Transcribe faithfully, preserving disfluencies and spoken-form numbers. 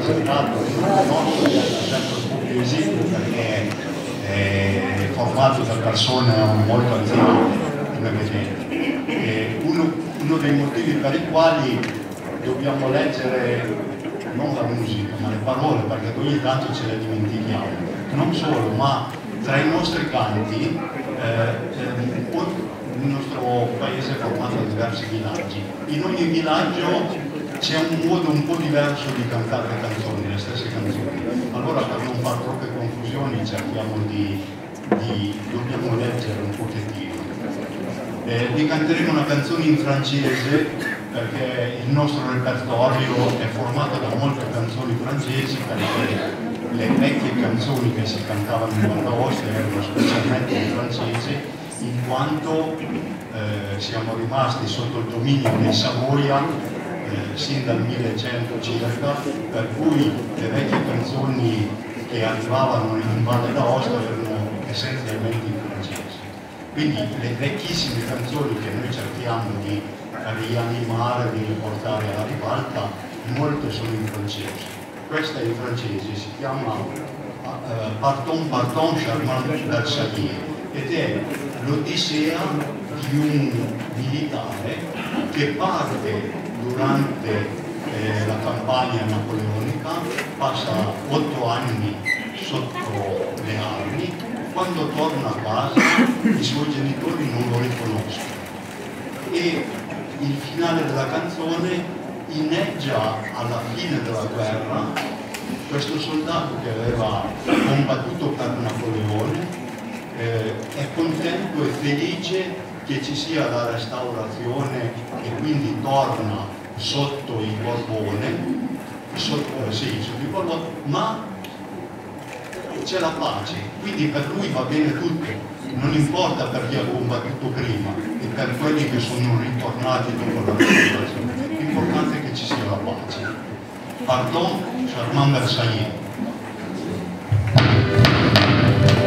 presentato, il nostro è sempre un po' più esiguo perché è formato da persone molto anziane, come vedete. E uno, uno dei motivi per i quali dobbiamo leggere non la musica ma le parole, perché ogni tanto ce le dimentichiamo. Non solo, ma tra i nostri canti eh, il nostro paese è formato da diversi villaggi. In ogni villaggio c'è un modo un po' diverso di cantare le canzoni, le stesse canzoni. Allora, per non fare troppe confusioni, cerchiamo di, di dobbiamo leggere un pochettino. Eh, vi canteremo una canzone in francese perché il nostro repertorio è formato da molte canzoni francesi, perché le vecchie canzoni che si cantavano in Val d'Aosta erano specialmente in francese, in quanto eh, siamo rimasti sotto il dominio dei Savoia eh, sin dal millecento circa, per cui le vecchie canzoni che arrivavano in Valle d'Aosta erano essenzialmente in francese. Quindi le vecchissime canzoni che noi cerchiamo di rianimare, di riportare alla ribalta, molte sono in francese. Questa in francese si chiama uh, Parton Parton Charmant Versailles ed è l'odissea di un militare che parte durante eh, la campagna napoleonica, passa otto anni sotto le armi, quando torna a casa i suoi genitori non lo riconoscono e il finale della canzone inneggia alla fine della guerra questo soldato che aveva combattuto per Napoleone, eh, è contento e felice che ci sia la restaurazione e quindi torna sotto il Borbone, sotto, sì, sotto il Borbone, ma c'è la pace, quindi per lui va bene tutto, non importa per chi ha combattuto prima e per quelli che sono ritornati dopo la restaurazione, l'importante è che ci sia la pace. Pardon, Charmant Versailles.